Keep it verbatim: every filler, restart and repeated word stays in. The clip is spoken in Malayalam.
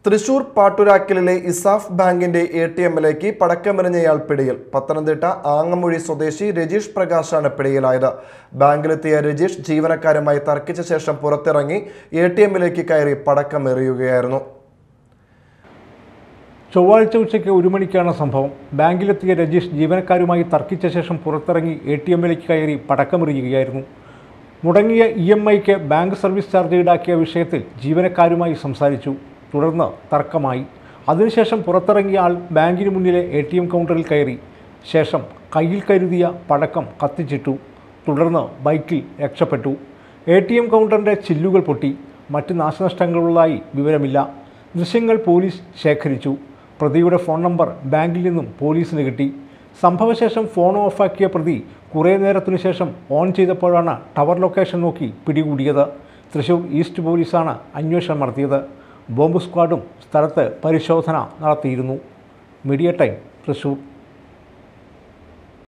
തൃശൂർ പാട്ടുരാക്കലിലെ ഇസാഫ് ബാങ്കിന്റെ എ ടി എമ്മിലേക്ക് പടക്കമെറിഞ്ഞയാൾ പിടിയിൽ. പത്തനംതിട്ട ആങ്ങമൂഴി സ്വദേശി രജീഷ് പ്രകാശാണ് പിടിയിലായത്. ബാങ്കിലെത്തിയ രജീഷ് ജീവനക്കാരുമായി തർക്കിച്ച ശേഷം പുറത്തിറങ്ങി എ ടി എമ്മിലേക്ക് കയറി പടക്കമെറിയുകയായിരുന്നു. ചൊവ്വാഴ്ച ഉച്ചയ്ക്ക് ഒരു മണിക്കാണ് സംഭവം. ബാങ്കിലെത്തിയ രജീഷ് ജീവനക്കാരുമായി തർക്കിച്ച ശേഷം പുറത്തിറങ്ങി എ ടി എമ്മിലേക്ക് കയറി പടക്കമെറിയുകയായിരുന്നു. മുടങ്ങിയ ഇ എം ഐക്ക് ബാങ്ക് സർവീസ് ചാർജ് ഈടാക്കിയ വിഷയത്തിൽ ജീവനക്കാരുമായി സംസാരിച്ചു. തുടർന്ന് തർക്കമായി. അതിനുശേഷം പുറത്തിറങ്ങിയ ആൾ ബാങ്കിന് മുന്നിലെ എ ടി എം കൗണ്ടറിൽ കയറി. ശേഷം കയ്യിൽ കരുതിയ പടക്കം കത്തിച്ചിട്ടു. തുടർന്ന് ബൈക്കിൽ രക്ഷപ്പെട്ടു. എ ടി എം കൗണ്ടറിൻ്റെ ചില്ലുകൾ പൊട്ടി. മറ്റ് നാശനഷ്ടങ്ങളുള്ളതായി വിവരമില്ല. ദൃശ്യങ്ങൾ പോലീസ് ശേഖരിച്ചു. പ്രതിയുടെ ഫോൺ നമ്പർ ബാങ്കിൽ നിന്നും പോലീസിന് കിട്ടി. സംഭവശേഷം ഫോൺ ഓഫാക്കിയ പ്രതി കുറേ നേരത്തിനു ശേഷം ഓൺ ചെയ്തപ്പോഴാണ് ടവർ ലൊക്കേഷൻ നോക്കി പിടികൂടിയത്. തൃശൂർ ഈസ്റ്റ് പോലീസാണ് അന്വേഷണം നടത്തിയത്. ബോംബ് സ്ക്വാഡും സ്ഥലത്ത് പരിശോധന നടത്തിയിരുന്നു. Media time, Thrissur.